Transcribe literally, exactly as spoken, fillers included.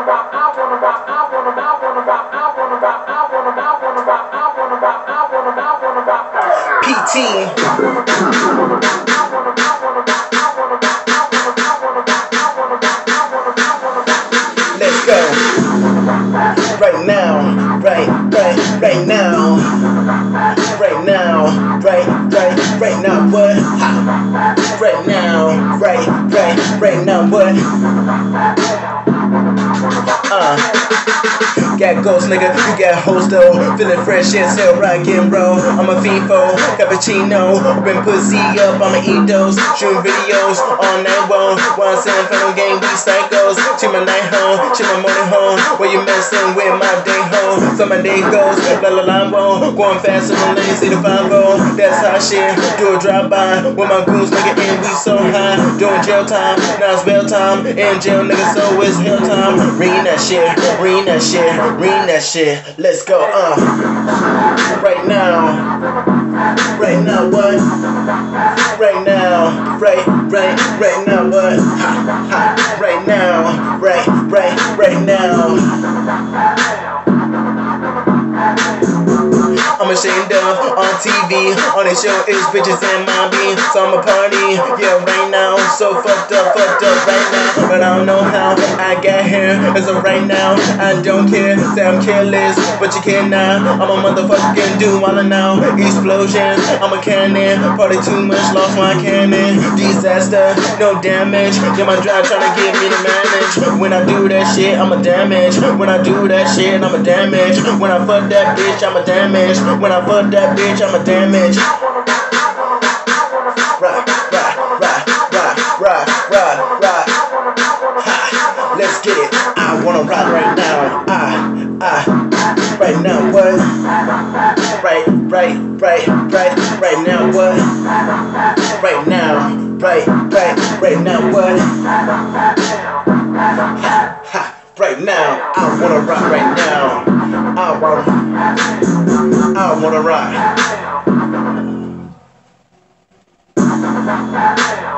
P T. Let's go. Right now, right, right, right now. Right now, right, right, right now, what? Ha. Right now, right, right, right now, what? Uh. Got ghost nigga, you got host though. Feeling fresh as hell, rock and roll. I'm a FIFO, cappuccino. Open pussy up, I'ma eat those. Shooting videos all night long. One cent for no game, we psychos. Check my night home, check my morning home. Where you messing with my day home? So my day goes, la la la boom. Going faster than lanes, see the five oh. That's how shit, do a drive-by. With my goons, nigga, and we so high. Doing jail time, now it's bail time. In jail, nigga, so it's hell time. Reading that shit, reading that shit. Reading that shit, let's go, uh right now, right now, what? Right now, right, right, right now, what? Ha, ha, right now, right, right, right now. I'm ashamed of on T V. On the show is bitches and mommy. So I'm a party, yeah, right now. So fucked up, fucked up right now. But I don't know how I got here. As of right now, I don't care. Say I'm careless, but you can now. I'm a motherfucking do wanna now. Explosion, I'm a cannon. Party too much, lost my cannon. Disaster, no damage. Yeah, my drive trying to get me to manage. When I do that shit, I'm a damage. When I do that shit, I'm a damage. When I fuck that bitch, I'm a damage. When I fuck that bitch, I'm a damage. Right, right, right, right, right, right, right. Ha, let's get it. I wanna ride right now. I, I, right now, what? Right, right, right, right, right now, what? Right now, right, right, right now, what? Ha, ha. Right now, I wanna rock right now. I wanna, I wanna rock.